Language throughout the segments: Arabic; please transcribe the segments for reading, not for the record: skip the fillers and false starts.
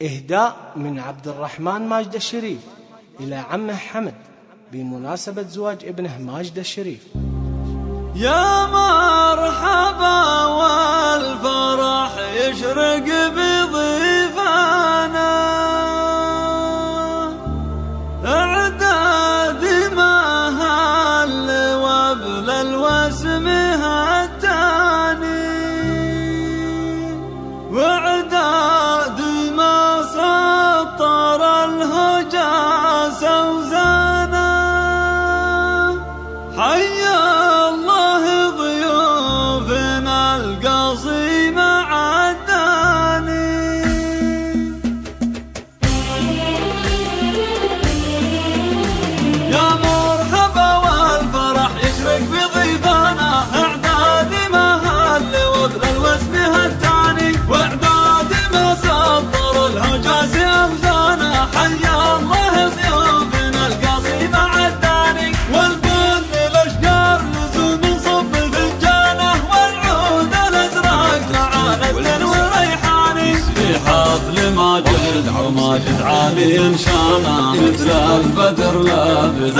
إهداء من عبد الرحمن ماجد الشريف إلى عمه حمد بمناسبة زواج ابنه ماجد الشريف. يا مرحبا والفرح يشرق بضيفانا، اعداد ما هل وابل الوسم هتاني، واعداد ما سطر الهجاس وزانا. حيا الله ضيوفنا القصيم عداني، يا مرحبا والفرح يشرق بضيفانا، اعداد ما هل وابل الوسم هتاني، واعداد ما سطر الهجاس اوزانا. حيا الله ضيوفنا القصيم عداني، والبن الاشجار لزوم صب الفنجانه، والعود الازرق لعانة وريحاني. في حفل ماجد وماجد عالي انشانا، مثل البدر لابد.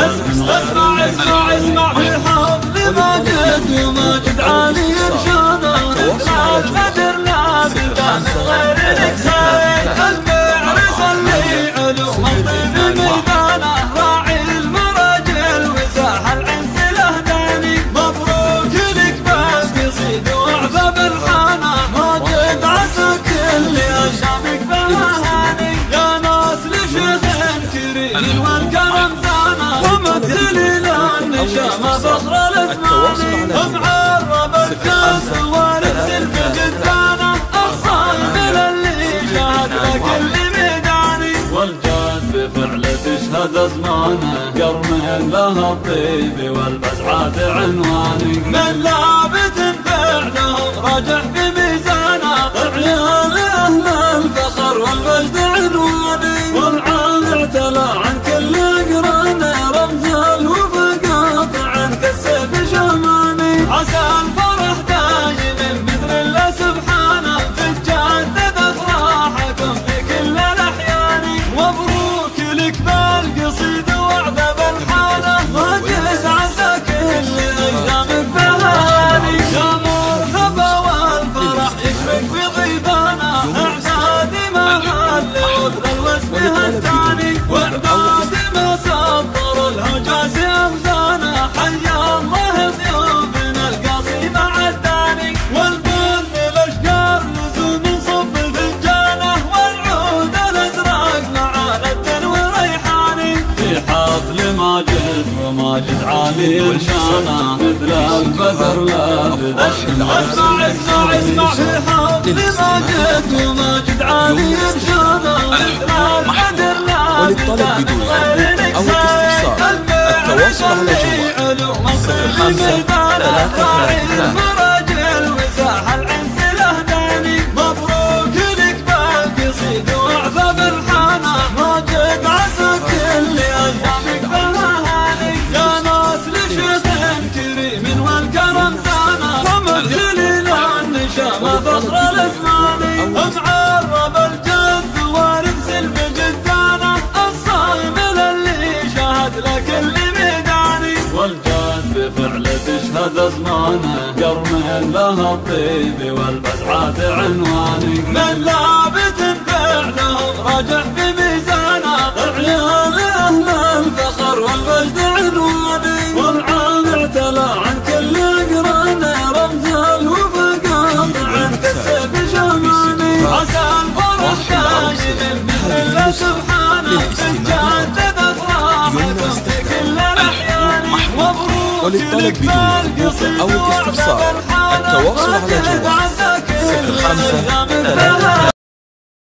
اسمع في حفل ماجد وماجد عالي انشانا، مثل البدر لابد من غير نكسان. المعرس اللي علوم الطيب ميدانه، راعي المراجل وساح العنز الاهداني. مبروك لك بالقصيد وعذاب الحانه، ماجد عسى كل اشامك بهاني. يا ناس لشيخ كريم والكرم زانا، ومثلي للنشامه فخر الازمان. معرب الكاس وارسل في جدانه، الصايم للي شهد لك اللي ميداني. والجاد بفعل تشهد ازمانه، قرن لها الطيب والبسعات عنواني. من لابت فعلهم رجح بميزانه، عيال اهل الفخر والمجد عنواني. والعال اعتلى عن كل قرانه، رمز الوفا قاطع عن كالسيف شماني. عسى الفرح دايم مثل الله سبحانه، تتجدد افراحكم في كل الاحيان. مبروك لك بالقصيد وعذاب الحاله، ماجد عسى كل ايامك بهاني. يا مرحبا والفرح يشرق بضيفانا، اعداد ما هل وابل الوسم هتاني، واعداد ما سطر الهجاس اوزانا. حيا الله ضيوفنا القصيم عداني، والبن الاشجار لزوم صب الفنجانه، والعود الازرق لعانة وريحاني. في حفل ماجد وماجد عالي انشانا، مثل البدر لابد. اسمع في حفل ماجد وماجد عالي انشانا، مثل البدر لابد. وللطلب بدون أو الاستفسار التواصل على جوال 0533 وساح العنز الاهداني. مبروك لك بالقصيد وعذاب الحانه، ماجد عسى كل ايامك بهاني. يا ناس لشيخ كريم والكرم زانا، ومثلي للنشامه فخر الازمان. معرب الجد وارسل بجدانه، الصايم للي شهد لك اللي ميداني. والجاد بفعل تشهد ازمانه، قرن لها الطيب والبسعات عنواني. من لابت فعلهم رجح بميزانه، عيال اهل الفخر والمجد عنواني. والعال اعتلى عن كل قرانه، رمز الوفا قاطع عن كالسيف شماني. عسى الفرح دايم مثل الله سبحانه، تتجدد افراحكم في كل الاحيان. مبروك وللطلب بدون أو الاستفسار التواصل على جوال 0533